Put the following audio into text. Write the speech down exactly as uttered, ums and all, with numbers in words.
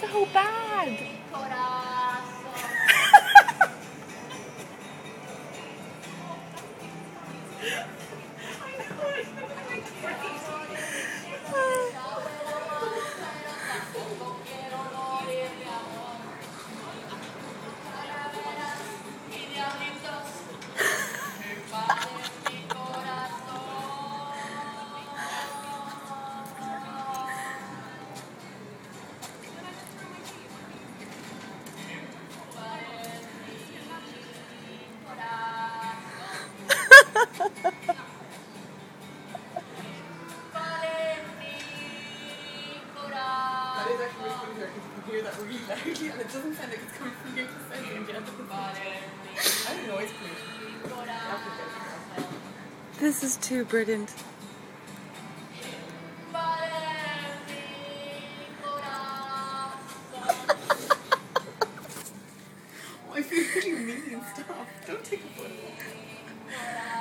so bad. That is actually really funny because you can hear that really loudly and it doesn't sound like it's coming from you, it sounds like the end of the body. I don't know, it's pollution. This is too brilliant. I feel really mean. Stop. Don't take a photo.